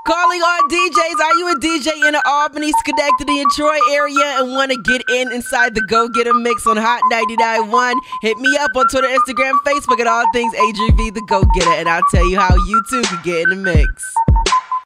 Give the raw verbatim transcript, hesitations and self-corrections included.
Calling all D Js. Are you a D J in the Albany, Schenectady, and Troy area and want to get in inside the Go Get 'Em mix on Hot ninety-nine point one? Hit me up on Twitter, Instagram, Facebook, and all things Adrian V, the Go Getter, and I'll tell you how you too can get in the mix.